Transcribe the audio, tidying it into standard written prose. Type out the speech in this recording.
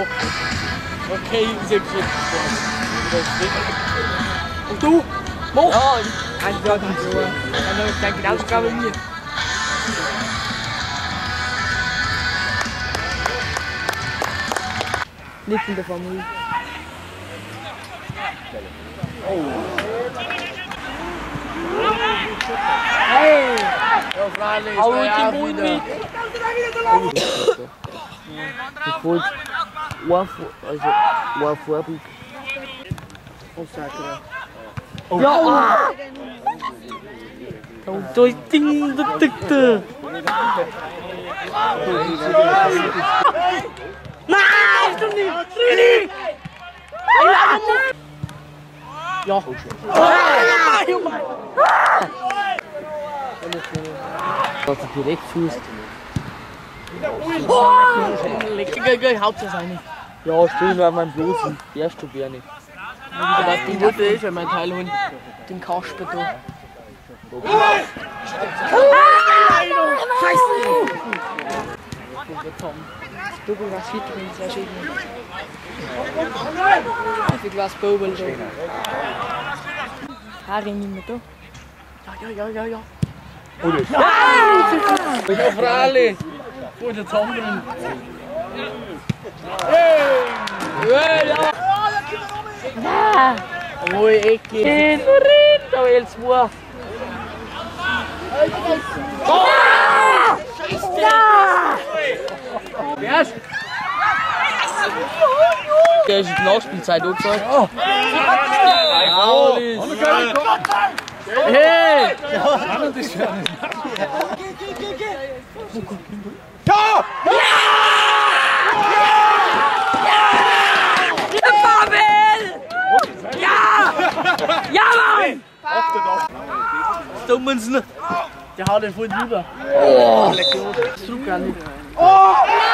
Okay, 46. Und du? Mo? Ja, ich glaube, dann genauso wie mir. Nicht in der Familie. Oh. Hey! Hau ich den Mund mit! Ich wollte ein Vorbild. Ja! Da ist Ding, der Dickte! Nein! Du nicht! Rini! Ja! Das ist direkt Fuß. Geh, Hauptsache eine. Ja, stehen wir auf meinem Bloßen. Der ist schon gerne. Aber die wollte ich schon mein Teil holen. Den Kasper da. Scheiße! Du was fit drin, sehr schön. Ich was Bobel da. Haare nicht mehr da. Ja. Oder? Ja! Ich auf alle! Wo der Zaun drin? Hey! Ja! Oh, Ecke! Da will es wo! Oh! Scheiße! Ja! Wer ist? Der ist in Nachspielzeit angezeigt. Oh! Hey! Ja! Pavel! Ja! Ja, Mann! Dummensen! Der haut den voll drüber. Oh! Das tut gar nicht. Oh!